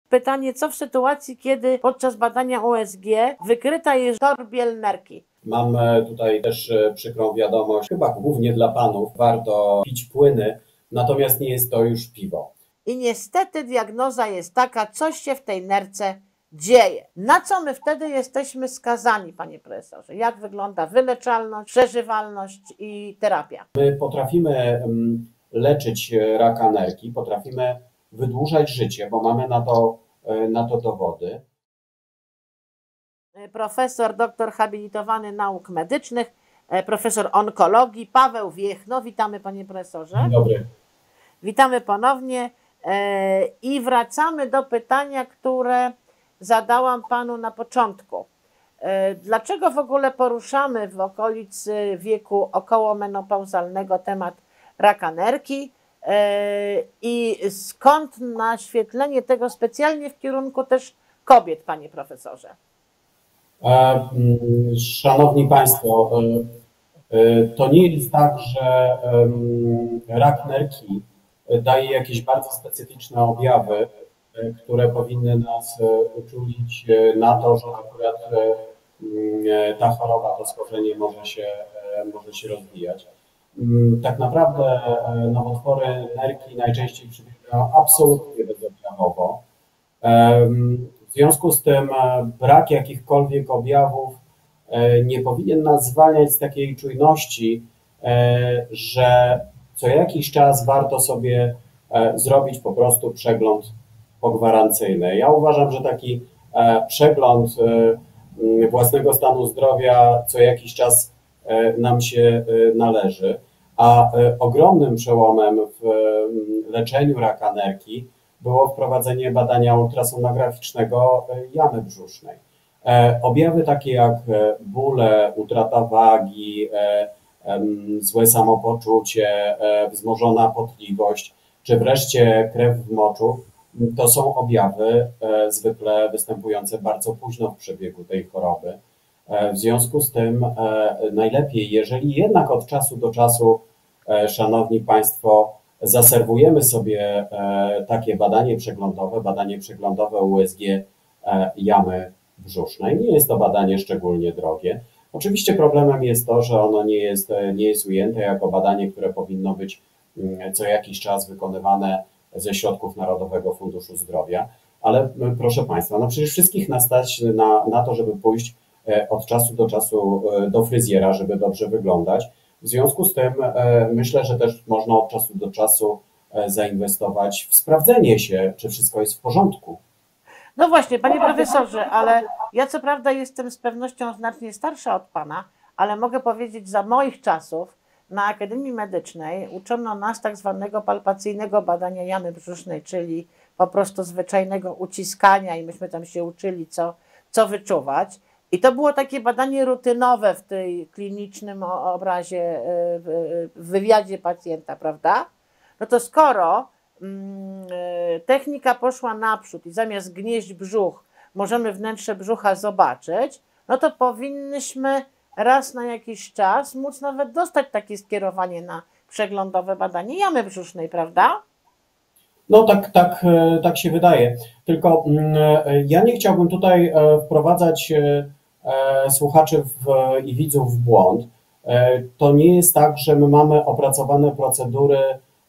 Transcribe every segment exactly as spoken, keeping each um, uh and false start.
Pytanie, co w sytuacji, kiedy podczas badania U S G wykryta jest torbiel nerki? Mam tutaj też przykrą wiadomość, chyba głównie dla panów, warto pić płyny, natomiast nie jest to już piwo. I niestety diagnoza jest taka, coś się w tej nerce dzieje. Na co my wtedy jesteśmy skazani, panie profesorze? Jak wygląda wyleczalność, przeżywalność i terapia? My potrafimy leczyć raka nerki, potrafimy wydłużać życie, bo mamy na to, na to dowody. Profesor, doktor habilitowany nauk medycznych, profesor onkologii, Paweł Wiechno. Witamy, panie profesorze. Dzień dobry. Witamy ponownie i wracamy do pytania, które zadałam panu na początku. Dlaczego w ogóle poruszamy w okolicy wieku okołomenopauzalnego temat raka nerki i skąd naświetlenie tego specjalnie w kierunku też kobiet, panie profesorze? Szanowni Państwo, to nie jest tak, że rak nerki daje jakieś bardzo specyficzne objawy, które powinny nas uczulić na to, że akurat ta choroba, to schorzenie może się, może się rozwijać. Tak naprawdę nowotwory nerki najczęściej przebiegają absolutnie bezobjawowo. W związku z tym brak jakichkolwiek objawów nie powinien nas zwalniać z takiej czujności, że co jakiś czas warto sobie zrobić po prostu przegląd pogwarancyjny. Ja uważam, że taki przegląd własnego stanu zdrowia co jakiś czas nam się należy, a ogromnym przełomem w leczeniu raka nerki było wprowadzenie badania ultrasonograficznego jamy brzusznej. Objawy takie jak bóle, utrata wagi, złe samopoczucie, wzmożona potliwość, czy wreszcie krew w moczu, to są objawy zwykle występujące bardzo późno w przebiegu tej choroby. W związku z tym najlepiej, jeżeli jednak od czasu do czasu, szanowni Państwo, zaserwujemy sobie takie badanie przeglądowe, badanie przeglądowe U S G jamy brzusznej. Nie jest to badanie szczególnie drogie. Oczywiście problemem jest to, że ono nie jest, nie jest ujęte jako badanie, które powinno być co jakiś czas wykonywane ze środków Narodowego Funduszu Zdrowia, ale proszę Państwa, no przecież wszystkich nas stać na, na to, żeby pójść od czasu do czasu do fryzjera, żeby dobrze wyglądać. W związku z tym myślę, że też można od czasu do czasu zainwestować w sprawdzenie się, czy wszystko jest w porządku. No właśnie, panie profesorze, ale ja co prawda jestem z pewnością znacznie starsza od pana, ale mogę powiedzieć, za moich czasów na Akademii Medycznej uczono nas tak zwanego palpacyjnego badania jamy brzusznej, czyli po prostu zwyczajnego uciskania i myśmy tam się uczyli, co, co wyczuwać. I to było takie badanie rutynowe w tej klinicznym obrazie, w wywiadzie pacjenta, prawda? No to skoro mm, technika poszła naprzód i zamiast gnieść brzuch możemy wnętrze brzucha zobaczyć, no to powinnyśmy raz na jakiś czas móc nawet dostać takie skierowanie na przeglądowe badanie jamy brzusznej, prawda? No tak, tak, tak się wydaje. Tylko ja nie chciałbym tutaj wprowadzać słuchaczy w, i widzów w błąd. To nie jest tak, że my mamy opracowane procedury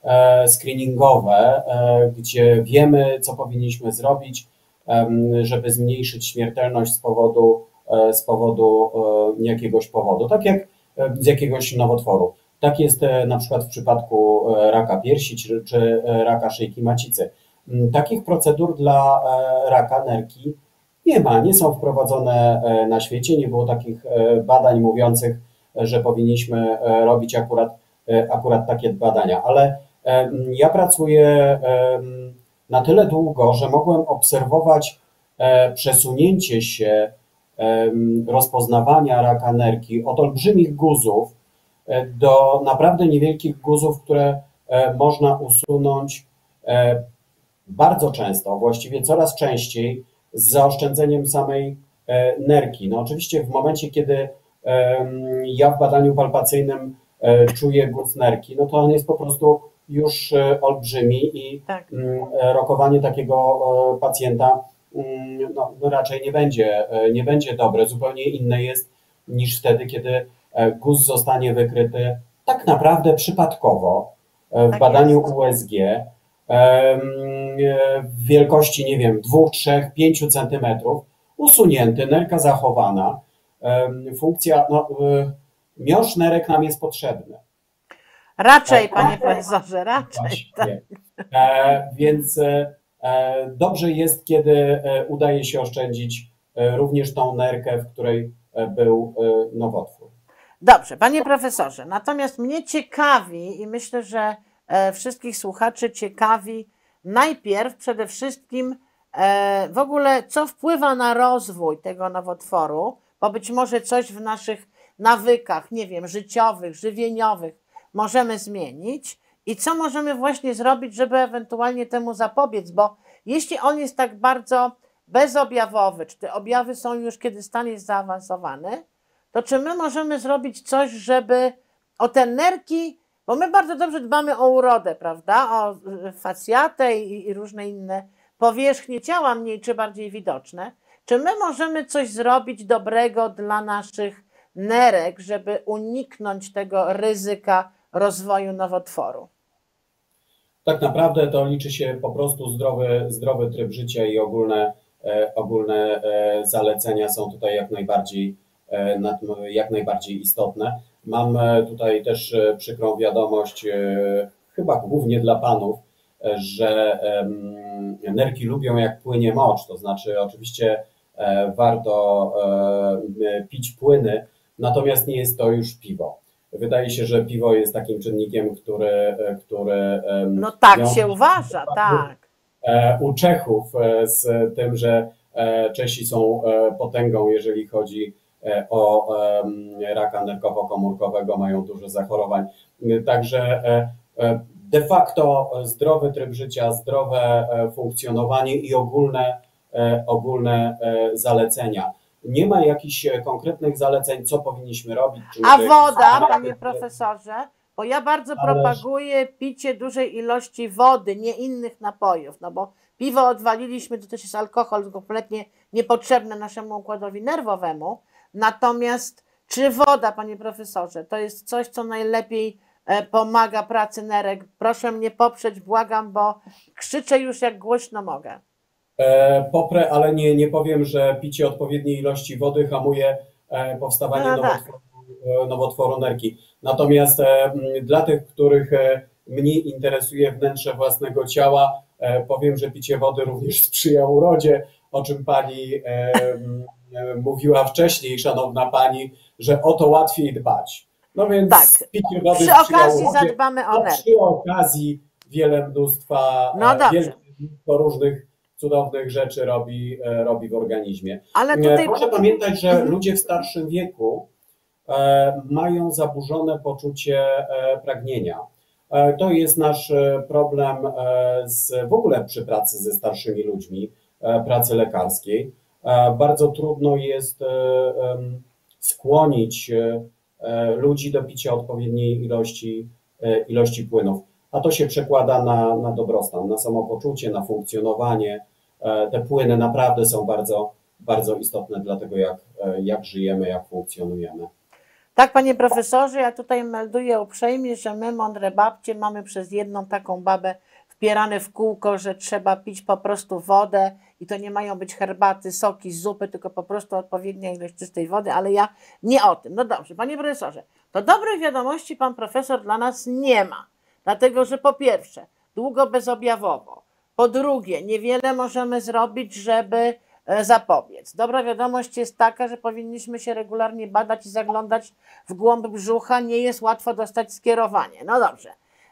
screeningowe, gdzie wiemy, co powinniśmy zrobić, żeby zmniejszyć śmiertelność z powodu, z powodu jakiegoś powodu, tak jak z jakiegoś nowotworu. Tak jest na przykład w przypadku raka piersi czy, czy raka szyjki macicy. Takich procedur dla raka nerki nie ma, nie są wprowadzone na świecie, nie było takich badań mówiących, że powinniśmy robić akurat, akurat takie badania, ale ja pracuję na tyle długo, że mogłem obserwować przesunięcie się rozpoznawania raka nerki od olbrzymich guzów do naprawdę niewielkich guzów, które można usunąć bardzo często, właściwie coraz częściej z zaoszczędzeniem samej nerki. No oczywiście w momencie, kiedy ja w badaniu palpacyjnym czuję guz nerki, no to on jest po prostu już e, olbrzymi i Tak. mm, e, rokowanie takiego e, pacjenta mm, no, no raczej nie będzie, e, nie będzie dobre. Zupełnie inne jest niż wtedy, kiedy e, guz zostanie wykryty tak naprawdę przypadkowo e, w Tak badaniu jest. U S G em, e, w wielkości, nie wiem, dwóch, trzech, pięciu centymetrów, usunięty, nerka zachowana. Em, Funkcja, no, e, miąższ nerek nam jest potrzebny. Raczej, Tak, panie profesorze, raczej. Tak. właśnie. E, więc e, e, dobrze jest, kiedy e, udaje się oszczędzić e, również tą nerkę, w której e, był e, nowotwór. Dobrze, panie profesorze, natomiast mnie ciekawi i myślę, że e, wszystkich słuchaczy ciekawi najpierw przede wszystkim e, w ogóle, co wpływa na rozwój tego nowotworu, bo być może coś w naszych nawykach, nie wiem, życiowych, żywieniowych możemy zmienić i co możemy właśnie zrobić, żeby ewentualnie temu zapobiec, bo jeśli on jest tak bardzo bezobjawowy, czy te objawy są już, kiedy stan jest zaawansowany, to czy my możemy zrobić coś, żeby o te nerki, bo my bardzo dobrze dbamy o urodę, prawda, o facjatę i, i różne inne powierzchnie ciała mniej czy bardziej widoczne, czy my możemy coś zrobić dobrego dla naszych nerek, żeby uniknąć tego ryzyka rozwoju nowotworu? Tak naprawdę to liczy się po prostu zdrowy, zdrowy tryb życia i ogólne, e, ogólne e, zalecenia są tutaj jak najbardziej, e, nad- jak najbardziej istotne. Mam e, tutaj też e, przykrą wiadomość, e, chyba głównie dla panów, e, że em, nerki lubią jak płynie mocz, to znaczy oczywiście e, warto e, pić płyny, natomiast nie jest to już piwo. Wydaje się, że piwo jest takim czynnikiem, który, który em, No tak wiąże się uważa, tak. e, u Czechów e, z tym, że e, Czesi są e, potęgą, jeżeli chodzi e, o em, raka nerkowo-komórkowego, mają dużo zachorowań. Także e, e, de facto zdrowy tryb życia, zdrowe e, funkcjonowanie i ogólne, e, ogólne e, zalecenia. Nie ma jakichś e, konkretnych zaleceń, co powinniśmy robić. Czy A może jakieś woda, standardy, panie profesorze? Bo ja bardzo Ależ- propaguję picie dużej ilości wody, nie innych napojów, no bo piwo odwaliliśmy, to też jest alkohol kompletnie niepotrzebny naszemu układowi nerwowemu. Natomiast czy woda, panie profesorze, to jest coś, co najlepiej e, pomaga pracy nerek? Proszę mnie poprzeć, błagam, bo krzyczę już jak głośno mogę. E, Poprę, ale nie, nie powiem, że picie odpowiedniej ilości wody hamuje e, powstawanie No tak. nowotworu, e, nowotworu nerki. Natomiast e, m, dla tych, których e, mniej interesuje wnętrze własnego ciała, e, powiem, że picie wody również sprzyja urodzie, o czym pani e, m, e, mówiła wcześniej, szanowna pani, że o to łatwiej dbać. No więc Tak. picie wody Przy sprzyja okazji urodzie, zadbamy o a nerki. przy okazji wiele mnóstwa, No e, dobrze. wiele mnóstwo różnych cudownych rzeczy robi, e, robi w organizmie. Ale E, tutaj Proszę pamiętać, że ludzie w starszym wieku e, mają zaburzone poczucie e, pragnienia. E, To jest nasz e, problem e, z, w ogóle przy pracy ze starszymi ludźmi, e, pracy lekarskiej. E, Bardzo trudno jest e, em, skłonić e, e, ludzi do picia odpowiedniej ilości, e, ilości płynów. A to się przekłada na, na dobrostan, na samopoczucie, na funkcjonowanie. E, Te płyny naprawdę są bardzo, bardzo istotne dla tego, jak, e, jak żyjemy, jak funkcjonujemy. Tak, panie profesorze, ja tutaj melduję uprzejmie, że my, mądre babcie, mamy przez jedną taką babę wpierane w kółko, że trzeba pić po prostu wodę i to nie mają być herbaty, soki, zupy, tylko po prostu odpowiednia ilość czystej wody, ale ja nie o tym. No dobrze, panie profesorze, to dobrej wiadomości pan profesor dla nas nie ma, dlatego że po pierwsze, długo bezobjawowo, po drugie, niewiele możemy zrobić, żeby e, zapobiec. Dobra wiadomość jest taka, że powinniśmy się regularnie badać i zaglądać w głąb brzucha. Nie jest łatwo dostać skierowanie. No dobrze.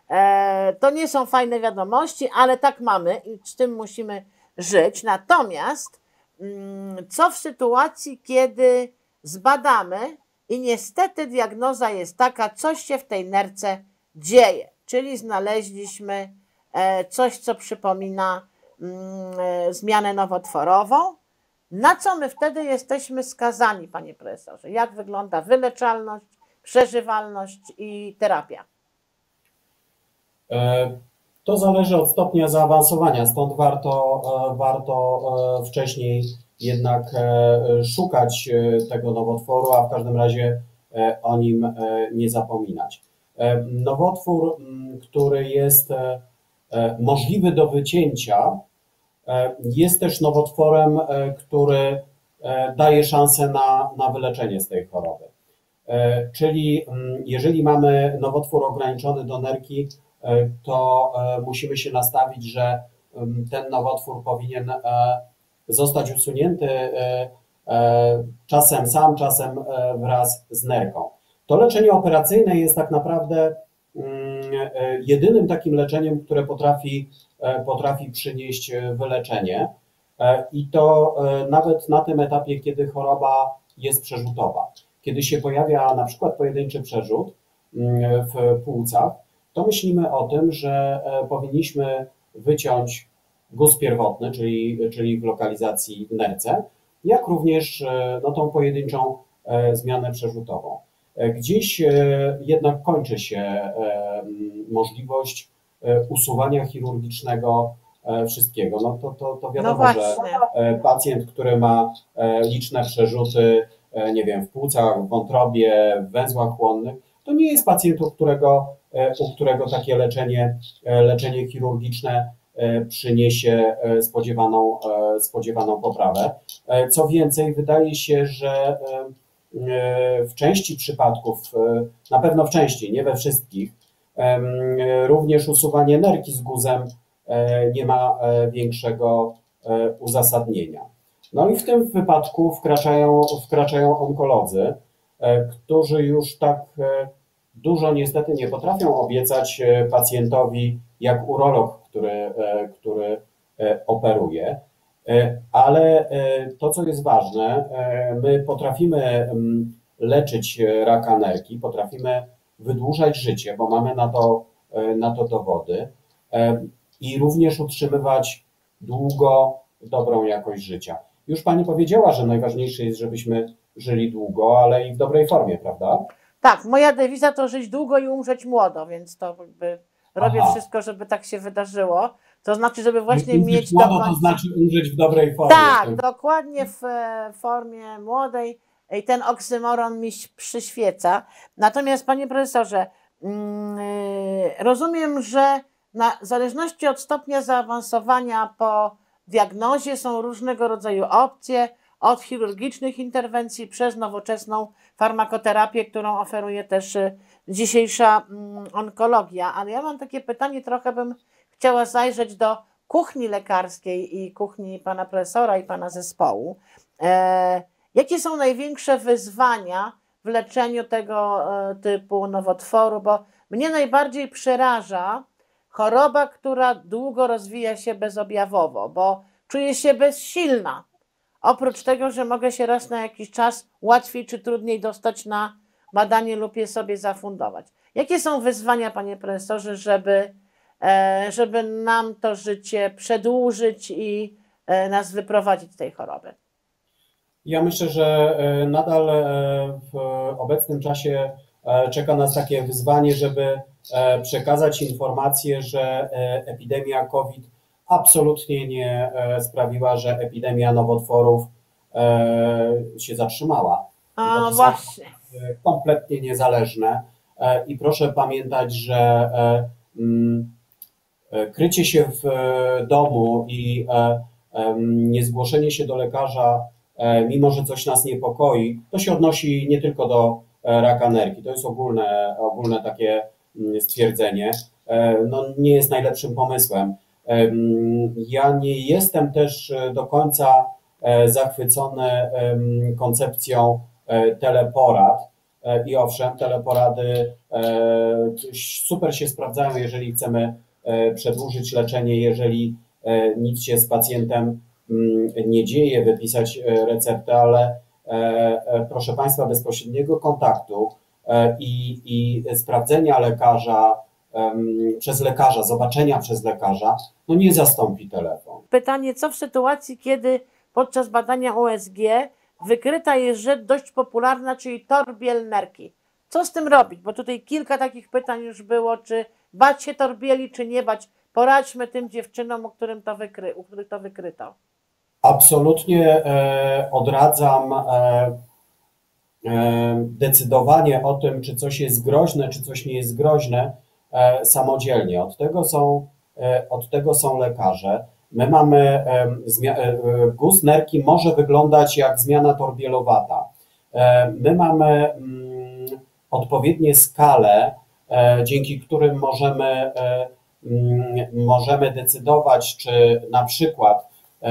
E, to nie są fajne wiadomości, ale tak mamy i z tym musimy żyć. Natomiast mm, co w sytuacji, kiedy zbadamy i niestety diagnoza jest taka, coś się w tej nerce dzieje, czyli znaleźliśmy e, coś, co przypomina mm, e, zmianę nowotworową. Na co my wtedy jesteśmy skazani, panie profesorze? Jak wygląda wyleczalność, przeżywalność i terapia? To zależy od stopnia zaawansowania, stąd warto, warto wcześniej jednak szukać tego nowotworu, a w każdym razie o nim nie zapominać. Nowotwór, który jest możliwy do wycięcia, jest też nowotworem, który daje szansę na, na wyleczenie z tej choroby. Czyli jeżeli mamy nowotwór ograniczony do nerki, to musimy się nastawić, że ten nowotwór powinien zostać usunięty czasem sam, czasem wraz z nerką. To leczenie operacyjne jest tak naprawdę jedynym takim leczeniem, które potrafi, potrafi przynieść wyleczenie i to nawet na tym etapie, kiedy choroba jest przerzutowa. Kiedy się pojawia na przykład pojedynczy przerzut w płucach, to myślimy o tym, że powinniśmy wyciąć guz pierwotny, czyli, czyli w lokalizacji nerce, jak również no, tą pojedynczą zmianę przerzutową. Gdzieś jednak kończy się możliwość usuwania chirurgicznego wszystkiego. No to, to, to wiadomo, No że pacjent, który ma liczne przerzuty, nie wiem, w płucach, w wątrobie, w węzłach chłonnych, to nie jest pacjent, u którego, u którego takie leczenie, leczenie chirurgiczne przyniesie spodziewaną, spodziewaną poprawę. Co więcej, wydaje się, że w części przypadków, na pewno w części, nie we wszystkich, również usuwanie nerki z guzem nie ma większego uzasadnienia. No i w tym wypadku wkraczają, wkraczają onkolodzy, którzy już tak dużo niestety nie potrafią obiecać pacjentowi jak urolog, który, który operuje, ale to, co jest ważne, my potrafimy leczyć raka nerki, potrafimy wydłużać życie, bo mamy na to, na to dowody i również utrzymywać długo dobrą jakość życia. Już Pani powiedziała, że najważniejsze jest, żebyśmy żyli długo, ale i w dobrej formie, prawda? Tak, moja dewiza to żyć długo i umrzeć młodo, więc to jakby robię Aha. wszystko, żeby tak się wydarzyło. To znaczy, żeby właśnie Umrzeć mieć młodo, do końca... to znaczy umrzeć w dobrej formie. Tak, dokładnie w e, formie młodej i ten oksymoron mi przyświeca. Natomiast panie profesorze, mm, y, rozumiem, że na, w zależności od stopnia zaawansowania po diagnozie są różnego rodzaju opcje, od chirurgicznych interwencji przez nowoczesną farmakoterapię, którą oferuje też y, dzisiejsza mm, onkologia. Ale ja mam takie pytanie, trochę bym chciała zajrzeć do kuchni lekarskiej i kuchni pana profesora i pana zespołu. E, jakie są największe wyzwania w leczeniu tego e, typu nowotworu? Bo mnie najbardziej przeraża choroba, która długo rozwija się bezobjawowo, bo czuję się bezsilna. Oprócz tego, że mogę się raz na jakiś czas łatwiej czy trudniej dostać na badanie lub je sobie zafundować. Jakie są wyzwania, panie profesorze, żeby żeby nam to życie przedłużyć i nas wyprowadzić z tej choroby? Ja myślę, że nadal w obecnym czasie czeka nas takie wyzwanie, żeby przekazać informację, że epidemia COVID absolutnie nie sprawiła, że epidemia nowotworów się zatrzymała. A to właśnie. Kompletnie niezależne i proszę pamiętać, że krycie się w domu i niezgłoszenie się do lekarza, mimo że coś nas niepokoi, to się odnosi nie tylko do raka nerki. To jest ogólne, ogólne takie stwierdzenie. No, nie jest najlepszym pomysłem. Ja nie jestem też do końca zachwycony koncepcją teleporad. I owszem, teleporady super się sprawdzają, jeżeli chcemy przedłużyć leczenie, jeżeli nic się z pacjentem nie dzieje, wypisać receptę, ale proszę Państwa, bezpośredniego kontaktu i, i sprawdzenia lekarza przez lekarza, zobaczenia przez lekarza, no nie zastąpi telefon. Pytanie, co w sytuacji, kiedy podczas badania U S G wykryta jest rzecz dość popularna, czyli torbiel nerki. Co z tym robić? Bo tutaj kilka takich pytań już było, czy bać się torbieli, czy nie bać? Poradźmy tym dziewczynom, u, którym to wykry, u których to wykryto. Absolutnie e, odradzam e, e, decydowanie o tym, czy coś jest groźne, czy coś nie jest groźne, e, samodzielnie. Od tego są, e, od tego są lekarze. My mamy, e, zmia- e, guz nerki może wyglądać jak zmiana torbielowata. E, my mamy mm, odpowiednie skale, e, dzięki którym możemy, e, mm, możemy decydować, czy na przykład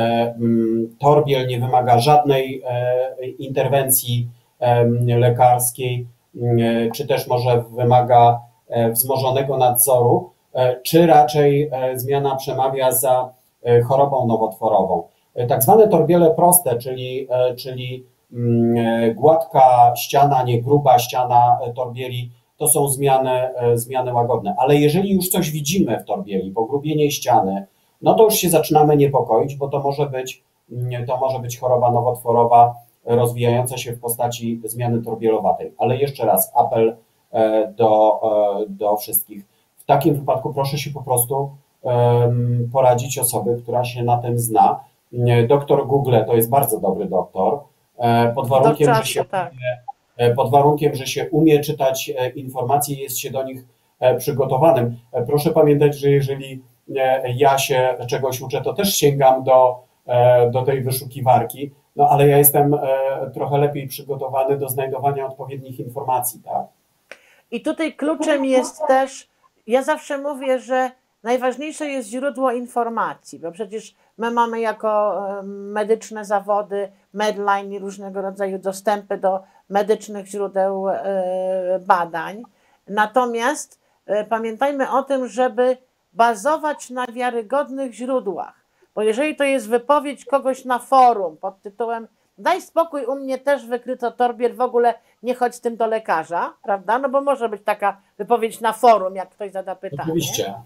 torbiel nie wymaga żadnej interwencji lekarskiej, czy też może wymaga wzmożonego nadzoru, czy raczej zmiana przemawia za chorobą nowotworową. Tak zwane torbiele proste, czyli, czyli gładka ściana, nie gruba ściana torbieli, to są zmiany, zmiany łagodne. Ale jeżeli już coś widzimy w torbieli, pogrubienie ściany, no to już się zaczynamy niepokoić, bo to może być, to może być choroba nowotworowa rozwijająca się w postaci zmiany torbielowatej. Ale jeszcze raz apel do, do wszystkich. W takim wypadku proszę się po prostu poradzić osobie, która się na tym zna. Doktor Google to jest bardzo dobry doktor, pod warunkiem, czasu, że się, tak. pod warunkiem, że się umie czytać informacje i jest się do nich przygotowanym. Proszę pamiętać, że jeżeli ja się czegoś uczę, to też sięgam do, do tej wyszukiwarki, no ale ja jestem trochę lepiej przygotowany do znajdowania odpowiednich informacji, tak? I tutaj kluczem jest też, ja zawsze mówię, że najważniejsze jest źródło informacji, bo przecież my mamy jako medyczne zawody, Medline i różnego rodzaju dostępy do medycznych źródeł badań. Natomiast pamiętajmy o tym, żeby bazować na wiarygodnych źródłach, bo jeżeli to jest wypowiedź kogoś na forum pod tytułem daj spokój, u mnie też wykryto torbiel, w ogóle nie chodź z tym do lekarza, prawda? No bo może być taka wypowiedź na forum, jak ktoś zada pytanie. Oczywiście.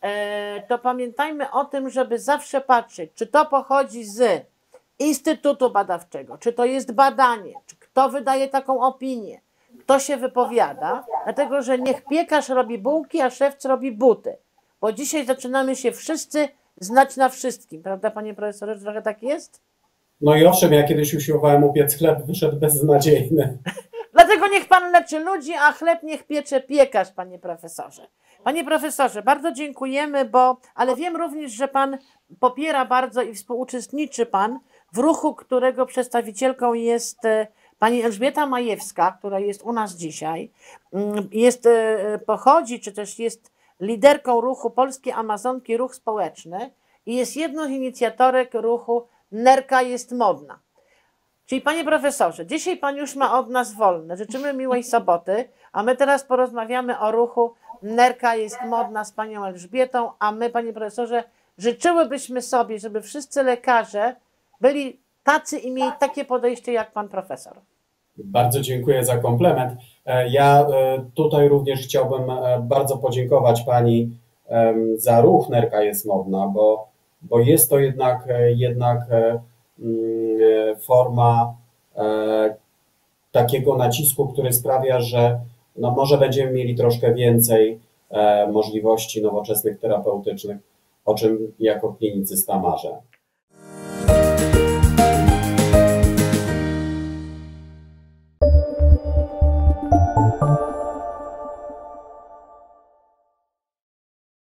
To pamiętajmy o tym, żeby zawsze patrzeć, czy to pochodzi z instytutu badawczego, czy to jest badanie, czy kto wydaje taką opinię, kto się wypowiada, dlatego że niech piekarz robi bułki, a szewc robi buty. Bo dzisiaj zaczynamy się wszyscy znać na wszystkim, prawda, panie profesorze, że trochę tak jest? No i owszem, ja kiedyś usiłowałem upiec chleb, wyszedł beznadziejny. Dlatego niech pan leczy ludzi, a chleb niech piecze piekarz, panie profesorze. Panie profesorze, bardzo dziękujemy, bo, ale wiem również, że pan popiera bardzo i współuczestniczy pan w ruchu, którego przedstawicielką jest pani Elżbieta Majewska, która jest u nas dzisiaj. Jest, pochodzi, czy też jest liderką ruchu Polskie Amazonki, Ruch Społeczny i jest jedną z inicjatorek ruchu Nerka jest modna. Czyli panie profesorze, dzisiaj pan już ma od nas wolne. Życzymy miłej soboty, a my teraz porozmawiamy o ruchu Nerka jest modna z panią Elżbietą, a my, panie profesorze, życzyłybyśmy sobie, żeby wszyscy lekarze byli tacy i mieli takie podejście jak pan profesor. Bardzo dziękuję za komplement. Ja tutaj również chciałbym bardzo podziękować pani za ruch Nerka jest modna, bo, bo jest to jednak, jednak forma takiego nacisku, który sprawia, że no może będziemy mieli troszkę więcej możliwości nowoczesnych terapeutycznych, o czym jako klinicysta marzę.